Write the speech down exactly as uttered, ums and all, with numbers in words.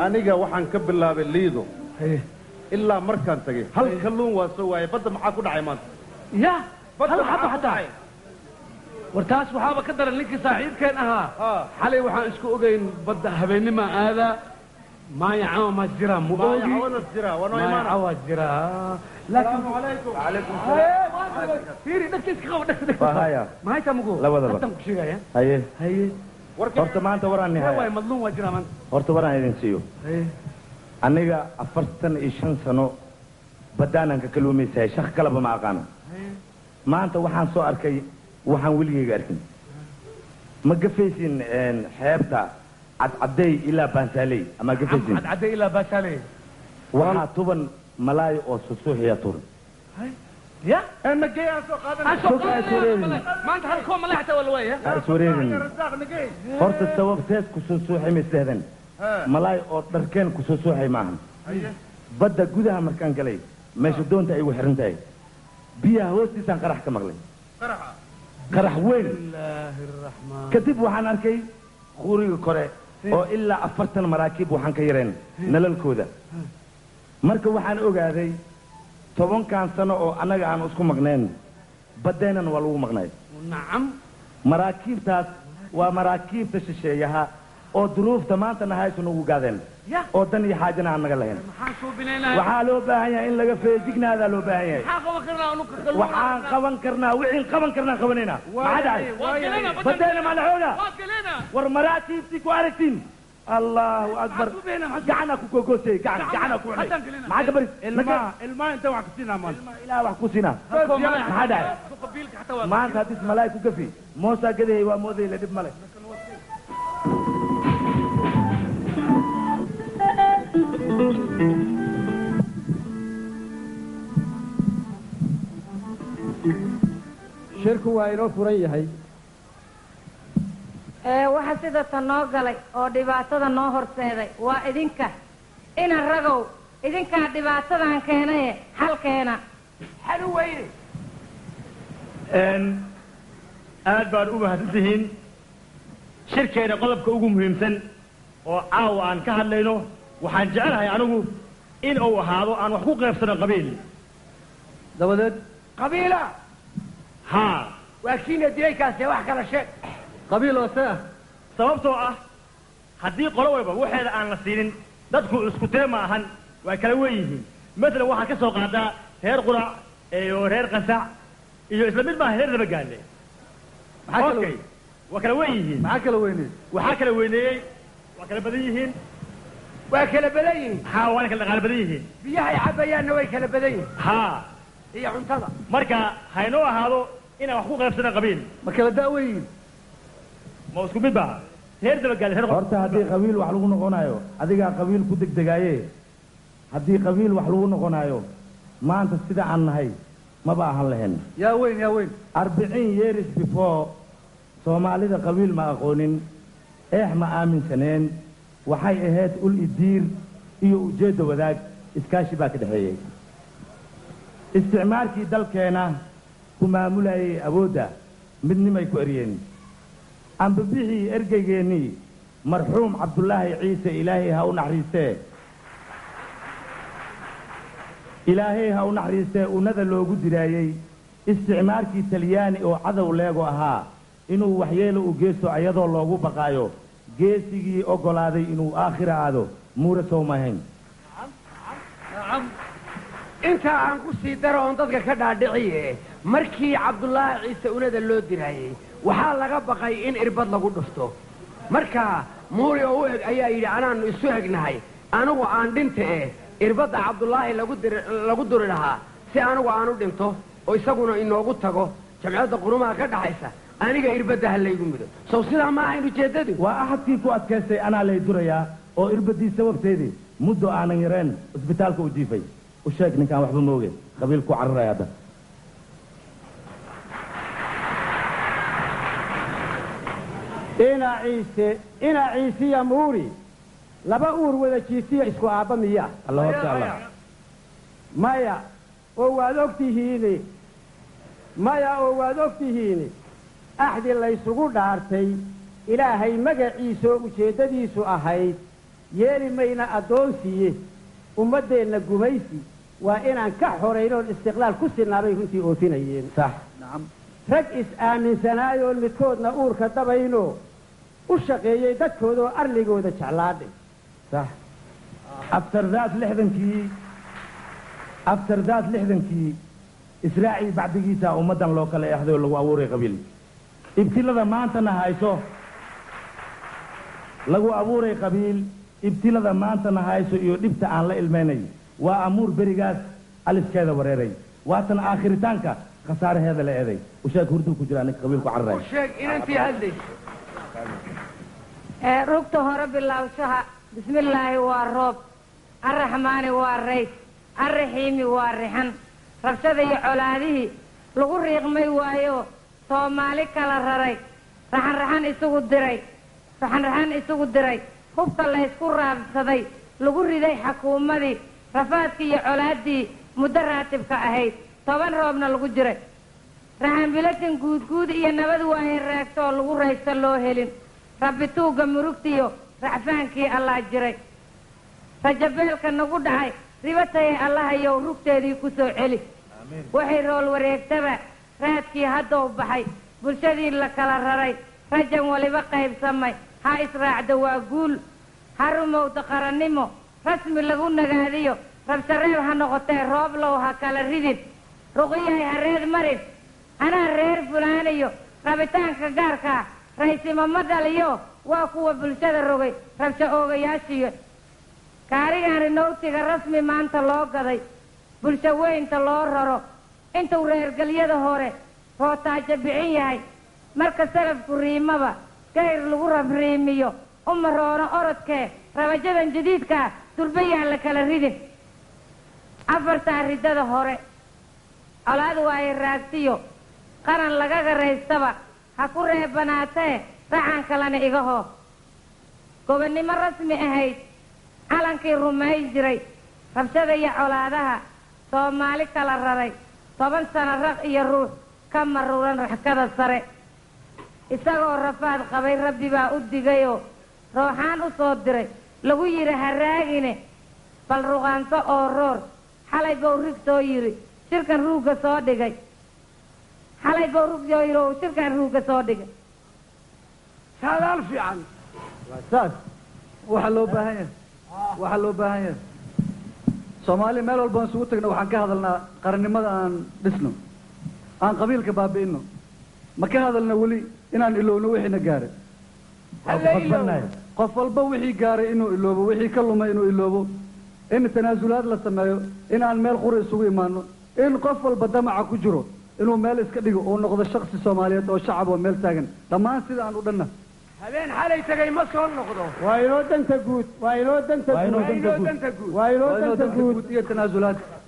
aniga waxaan ka bilaabay liido ilaa markaan tagay hal kalluun waa soo waayay badda maxaa ku dhacay maanta ya hal xaba xataa wartaas waxaaba ka daran ninkii saaxiibkeen ahaa xalay waxaan isku ogeyn badda habeennima aadaa maaya cawa ma jira mu ogi maaya jira wana imaan cawa jira laakiin alaykum alaykum salaam fiiri dhagtiis ka qabo dhagtiis haya maayta mugo labadaba hadan ku sheegaya haye haye horta maanta waraan nihay way madluum waa jira maanta horta waraan idin siiyo haye aniga afartan iyo shan sano badaanan ka kaluumaysahay shaq kalaba ma aqaano maanta waxaan soo arkay waxaan weligeyga arkin ma gafaysin xeebta cadcaday ilaa bansaaley ama gafaysin cadcaday ilaa bansaaley waxaa tuban malaay oo susuuxiya turan ya ma geeyaa soo qaadan maanta halkoo malaay xataa wala waaya iswareerin horta sababteed ku susuuxay misleedan malaay oo dharkeen ku susuuxay maahan badda gudaha markaan galay meesha doonta ay ugu xiran tahay biyaha hoostiisaan qarax ka maqlay qarax weyn kadib waxaan arkay quriga kore oo ilaa afartan maraakiib waxaan ka yareen nalalkooda marka waxaan ogaaday tobankan sano oo annaga aan isku maqnayn baddeenan waa lagu maqnay nacam maraakiibtaas waa maraakiibta shisheeyaha oo duruufta maanta nahaysu nagu gaadeen oo dan iyo xaajana aan naga lahayn waxaa loo baahan yahay in laga feejignaadaa loo baahan yahay waxaan qaban karnaa wixiin qaban karnaa qabanayna maxaa dhacay badeena maa la xooga war maraakiibtii ku aragtiin allahu akbar gacana ku gogoosay gacan gacana ku cunay maxaa ka bari ilmaa inta wax ku siinaa maanta ilaa wax ku siinaa maxaa dhacay maanta haddii malaay ku gafi moosaa gadahay waa mooday la dhib male shirku waa inoo furan yahay ee waxa sida tan noo galay oo dhibaatada noo horseeday waa idinka ina ragow idinkaa dhibaatadan keenaye xalkeena xal u weyne aad baad u mahadsantihiin shirkeena qodobka ugu muhiimsan oo caawa aan ka hadlayno waxaan jecelahay anigu in uu ahaado aan wax ku qaybsano qabiil dabadeed qabiila haa waa kiina dilaykaasi wax kala sheeg qabiil oo see ah sababtoo ah haddii qolo walba waxeeda aan la siinin dadku isku tee ma ahan waa kala wen yihiin masalan waxaad ka soo qaadaa reer qurac iyo reer qasac iyo isla mid maaha reer laba gaale okay waa kala wen yihiin maxaa kala weyney waxaa kala weyneeyey waa kala badan yihiin waa kala badan yihiin haa waana kala dhaqaale badan yihiin biyaha ay cabayaanna way kala badan yihiin haa iyo cuntada marka haynoo ahaado inaan wax ku qaybsana qabiil ma kala da'wen yihiin ma isku mid baa reer dabagaale reer horta haddii qabiil wax lagu noqonayo adigaa qabiil ku degdegaaye haddii qabiil wax lagu noqonayo maanta sida aan nahay maba ahan lahayn yaa weyn yaa weyn arbiciin years before soomaalida qabiil ma aqoonin eex ma aaminsaneen waxay ahayd ul idiir iyo ujeedda wadaag iskaashi baa ka dhexeeyey isticmaalkii dalkeena ku maamulayay awoodda midnimay ku eryeen ambabixii ergeygeennii marxuum cabdullaahi ciise ilaahay ha u naxariistee ilaahay ha u naxariistee unada loogu diraayey isticmaalkii talyaani oo cadow leego ahaa inuu waxyeelo u geysto ayadoo loogu baqaayo geesigii oggolaaday inuu aakhira aado muura sowmahayn intaa aan ku sii daro oon dadka ka dhaadhiciye markii cabdullaahi ciise unada loo diraayey waxaa laga baqay in irbad lagu dhufto marka muuri oo u eg ayaa yidhi anaannu isu egnahay anigu aan dhinta eh irbadda cabdullaahi lagu duri lahaa si anigu aan u dhinto oo isaguna inoogu tago jamciyadda qurumaha ka dhaxaysa aniga irbadda ha laygu mudo sow sidaa ma ahayn ujeeddadu waa axadkii ku adkaystay anaa lay durayaa oo irbaddii sababteedii muddo aanan yareen isbitaalka u jiifay u sheeg ninkaan waxba mooge qabiil ku cararaya hadda ina ciise ina ciisiya muuri laba uur wada jiisiya isku aabba miya alla horta alla maya oo waad og tihiini maya oo waad og tihiini axdi laysugu dhaartay ilaahay magaciisoo ujeeddadiisu ahayd yeeli mayna addoonsiiye ummaddeenna gumaysi waa inaan ka xoraynoon istiqlaal ku sinaabay runtii oofinayeen sax nacam rag is-aaminsanaayoon midkoodna uurka dabaynoo u shaqeeyey dadkoodaoo arligooda jeclaadhay sax abtardaad lixdankii abtardaad lixdankii israaciil bacdigiisa ummaddan loo kala eexday oo lagu abuuray qabiil ibtilada maantana hayso lagu abuuray qabiil ibtilada maantana hayso iyo dhibta aan la ilmaynay waa amuur berigaas aliskeeda wareeray waatan aakhiritaanka khasaaraheeda la eeday usheeg hurduu ku jiraa ninka qabiilku carray sheeg inantii hadlayso ee rugta hore bilowshaha bismillaahi waa roob arraxmaani waa rayd arraxiimi waa rixan rabshada iyo colaadihii lagu riiqmay waayo soomaali kala raray raxanraxan isugu diray raxanraxan isugu diray hubka laysku raabsaday lagu riday xakuumadii rafaadkii iyo colaaddii muddo raatibka ahayd toban roobna lagu jiray raxanbilatin guudguud iyo nabad waaye raagto oo lagu raysto loo helin rabbi tuugga murugtiyo racfaankii allaa jiray rajabeelka nagu dhacay ribatayay allahayow rugteedii ku soo celi waxay rool wareegtaba raadkii haddow baxay bulshadii la kala raray rajan waliba qaybsamay ha israacda waa guul ha rumowda qarannimo rasmi lagu nagaadiyo rabshareeb ha noqotee rooblow ha kala ridin ruqyahay ha reed marin anaa reer fulaaniyo rabitaanka gaarkaa raysimo ma dhaliyo waa kuwa bulshada rogay rabsha oogayaashiyo kaarigan rinowtiga rasmi maanta loo gaday bulsho weynta loo raro intuu reergelyada hore rootaajo bixin yahay marka salafku riimaba gayr lagu rabriimiyo uma roono orodkee rabajadan jadiidkaa durbayaan la kala ridin afartaa riddada hore colaad waaye raagtiyo qaran laga garaystaba ha ku reebanaatee racan kalena igahoo gobonnimo rasmi ahayd calankii rumayn jiray rabshada iyo colaadaha soomaali kala raray toban sano raq iyo ruux ka maruuran raxkada sare isagoo rafaad qabay rabbi baa u digayoo rooxaan u soo diray lagu yidhi ha raagine bal ruqaanso oo roor xalay bow rig soo yidhi shirkan ruugga soo dhigay xalay bow rig soo yidhi oo shirkan ruugga soo dhigay saadaal fiican waa saas waxaa loo baahan yahay waxaa loo baahan yahay soomaali meel walbaan isugu tagna waxaan ka hadalnaa qarannimada aan dhisno aan qabiilka baabi'ino ma ka hadalna weli inaan ilowno wixiina gaaray qof walba wixii gaaray inuu iloobo wixii ka lumay inuu iloobo in tanaasulaad la sameeyo in aan meel qura isugu imaano in qof walba damaca ku jiro inuu meel iska dhigo uu noqdo shaksi soomaaliyeed oo shacab oo meel taagan dhammaan sida aan u dhanna habeen xalay tagay ma soo noqdo waa inoo danta guud waa inoo danta waa inoo guud danta guud danta guud waa inoo waa inoo danta danta guud guud iyo tanaasulaad